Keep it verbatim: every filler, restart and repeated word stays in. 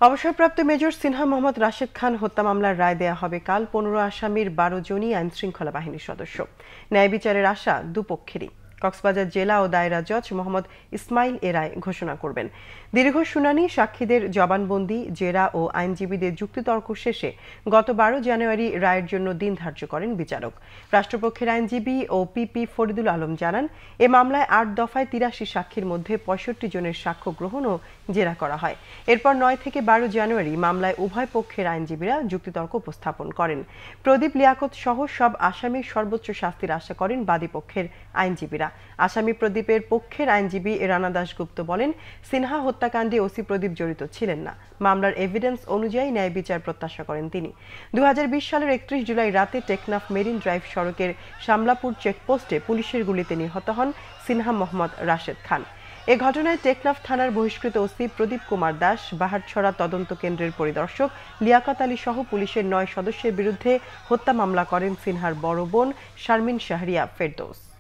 অবসরপ্রাপ্ত মেজর সিনহা মোহাম্মদ রাশেদ খান হত্যা মামলার রায় দেয়া হবে কাল। পনেরো আসামির বারো জনই আইন শৃঙ্খলা বাহিনীর সদস্য। ন্যায় বিচারের আশা দুপক্ষেরই। কক্সবাজার জেলা ও দায়রা জজ মোহাম্মদ ইসমাইল এ রায় ঘোষণা করবেন। দীর্ঘ শুনানি, সাক্ষীদের জবানবন্দি, জেরা ও আইনজীবীদের যুক্তিতর্ক শেষে গত বারো জানুয়ারি রায়ের জন্য দিন ধার্য করেন বিচারক। রাষ্ট্রপক্ষের আইনজীবী ও পিপি ফরিদুল আলম জানান, এ মামলায় আট দফায় তিরাশি সাক্ষীর মধ্যে পঁয়ষট্টি জনের সাক্ষ্য গ্রহণ ও জেরা করা হয়। এরপর নয় থেকে বারো জানুয়ারি মামলায় উভয় পক্ষের আইনজীবীরা যুক্তিতর্ক উপস্থাপন করেন। প্রদীপ লিয়াকত সহ সব আসামির সর্বোচ্চ শাস্তির আশা করেন বাদীপক্ষের আইনজীবীরা। আসামি প্রদীপের পক্ষের আইনজীবী রানা দাশগুপ্ত বলেন, সিনহা হত্যাকাণ্ডে ওসি প্রদীপ জড়িত ছিলেন না। মামলার এভিডেন্স অনুযায়ী ন্যায় বিচার প্রত্যাশা করেন তিনি। দুই হাজার বিশ সালের একত্রিশ জুলাই রাতে টেকনাফ মেরিন ড্রাইভ সড়কের শামলাপুর চেকপোস্টে পুলিশের গুলিতে নিহত হন সিনহা মোহাম্মদ রাশেদ খান। এ ঘটনায় টেকনাফ থানার বহিষ্কৃত ওসি প্রদীপ কুমার দাস, বাহারছড়া তদন্ত কেন্দ্রের পরিদর্শক লিয়াকত আলী সহ পুলিশের নয় সদস্যের বিরুদ্ধে হত্যা মামলা করেন সিনহার বড় বোন শারমিন শাহরিয়া ফেরদৌস।